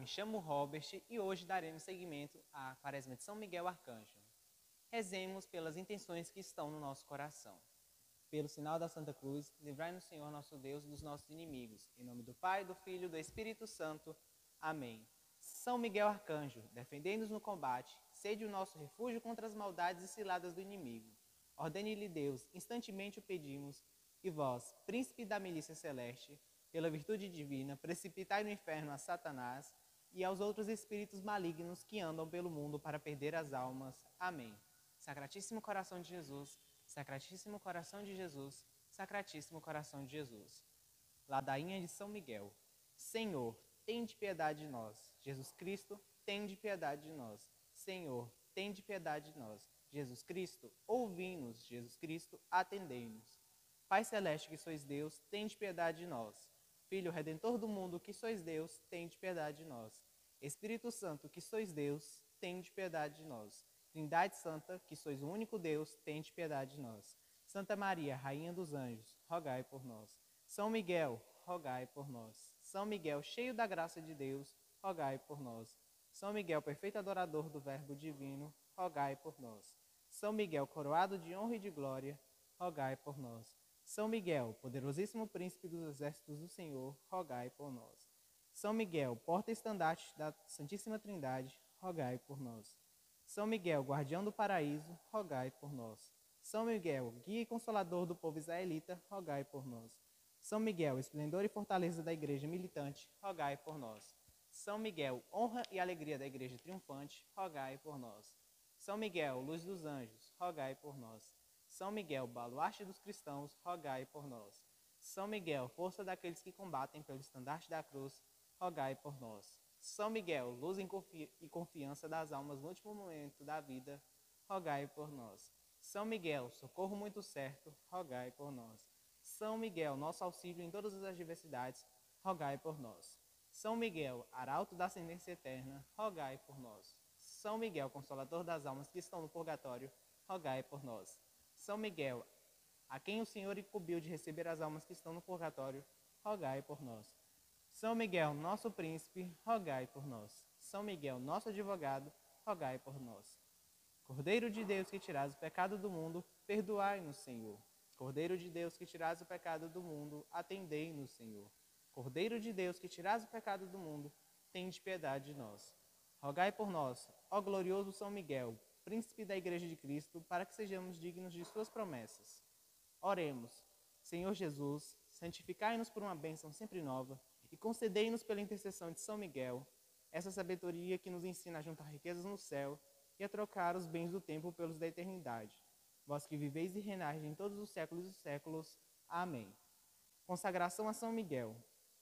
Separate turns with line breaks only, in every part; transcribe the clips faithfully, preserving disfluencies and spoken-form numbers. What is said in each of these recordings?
chamo Robert e hoje daremos seguimento à Quaresma de São Miguel Arcanjo. Rezemos pelas intenções que estão no nosso coração. Pelo sinal da Santa Cruz, livrai-nos, Senhor nosso Deus, dos nossos inimigos. Em nome do Pai, do Filho e do Espírito Santo. Amém. São Miguel Arcanjo, defendei-nos no combate, sede o nosso refúgio contra as maldades e ciladas do inimigo. Ordene-lhe Deus, instantemente o pedimos, e vós, príncipe da milícia celeste, pela virtude divina, precipitai no inferno a Satanás e aos outros espíritos malignos que andam pelo mundo para perder as almas. Amém. Sacratíssimo coração de Jesus, Sacratíssimo coração de Jesus, Sacratíssimo coração de Jesus. Ladainha de São Miguel. Senhor, tende piedade de nós. Jesus Cristo, tende piedade de nós. Senhor, tende piedade de nós. Jesus Cristo, ouvi-nos. Jesus Cristo, atendei-nos. Pai celeste que sois Deus, tende piedade de nós. Filho Redentor do mundo, que sois Deus, tende piedade de nós. Espírito Santo, que sois Deus, tende piedade de nós. Trindade Santa, que sois o único Deus, tende piedade de nós. Santa Maria, Rainha dos Anjos, rogai por nós. São Miguel, rogai por nós. São Miguel, cheio da graça de Deus, rogai por nós. São Miguel, perfeito adorador do Verbo divino, rogai por nós. São Miguel, coroado de honra e de glória, rogai por nós. São Miguel, poderosíssimo príncipe dos exércitos do Senhor, rogai por nós. São Miguel, porta-estandarte da Santíssima Trindade, rogai por nós. São Miguel, guardião do paraíso, rogai por nós. São Miguel, guia e consolador do povo israelita, rogai por nós. São Miguel, esplendor e fortaleza da igreja militante, rogai por nós. São Miguel, honra e alegria da igreja triunfante, rogai por nós. São Miguel, luz dos anjos, rogai por nós. São Miguel, baluarte dos cristãos, rogai por nós. São Miguel, força daqueles que combatem pelo estandarte da cruz, rogai por nós. São Miguel, luz e confiança das almas no último momento da vida, rogai por nós. São Miguel, socorro muito certo, rogai por nós. São Miguel, nosso auxílio em todas as adversidades, rogai por nós. São Miguel, arauto da ascendência eterna, rogai por nós. São Miguel, consolador das almas que estão no purgatório, rogai por nós. São Miguel, a quem o Senhor incumbiu de receber as almas que estão no purgatório, rogai por nós. São Miguel, nosso príncipe, rogai por nós. São Miguel, nosso advogado, rogai por nós. Cordeiro de Deus que tirais o pecado do mundo, perdoai-nos, Senhor. Cordeiro de Deus que tirais o pecado do mundo, atendei-nos, Senhor. Cordeiro de Deus que tirais o pecado do mundo, tende piedade de nós. Rogai por nós, ó glorioso São Miguel, príncipe da Igreja de Cristo, para que sejamos dignos de suas promessas. Oremos. Senhor Jesus, santificai-nos por uma bênção sempre nova e concedei-nos pela intercessão de São Miguel essa sabedoria que nos ensina a juntar riquezas no céu e a trocar os bens do tempo pelos da eternidade. Vós que viveis e reinais em todos os séculos dos séculos. Amém. Consagração a São Miguel.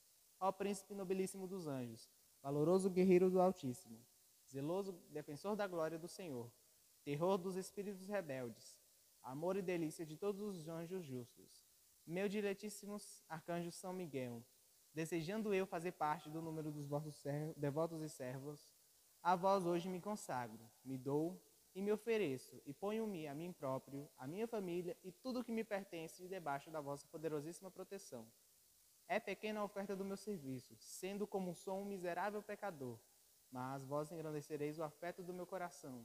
Ó príncipe nobilíssimo dos anjos, valoroso guerreiro do Altíssimo, zeloso defensor da glória do Senhor, terror dos espíritos rebeldes, amor e delícia de todos os anjos justos, meu diletíssimo arcanjo São Miguel, desejando eu fazer parte do número dos vossos servos, devotos e servos, a vós hoje me consagro, me dou e me ofereço, e ponho-me a mim próprio, a minha família e tudo o que me pertence debaixo da vossa poderosíssima proteção. É pequena a oferta do meu serviço, sendo como sou um miserável pecador, mas vós engrandecereis o afeto do meu coração.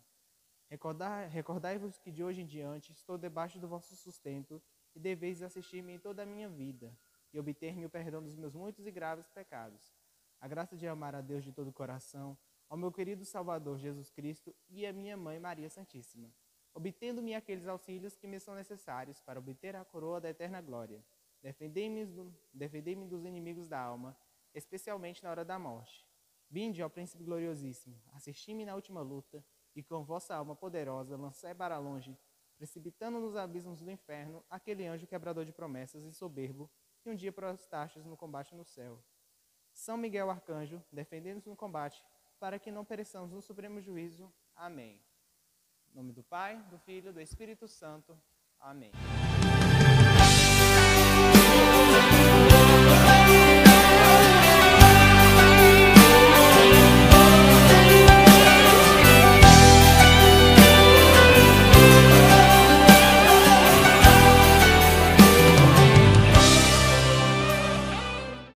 Recordai-vos que de hoje em diante estou debaixo do vosso sustento e deveis assistir-me em toda a minha vida e obter-me o perdão dos meus muitos e graves pecados. A graça de amar a Deus de todo o coração, ao meu querido Salvador Jesus Cristo e a minha Mãe Maria Santíssima, obtendo-me aqueles auxílios que me são necessários para obter a coroa da eterna glória. Defendei-me do, defendei-me dos inimigos da alma, especialmente na hora da morte. Vinde, ó Príncipe gloriosíssimo, assisti-me na última luta, e com vossa alma poderosa lançai para longe, precipitando nos abismos do inferno, aquele anjo quebrador de promessas e soberbo, que um dia prostastes no combate no céu. São Miguel Arcanjo, defendei-nos no combate, para que não pereçamos no supremo juízo. Amém. Em nome do Pai, do Filho e do Espírito Santo. Amém.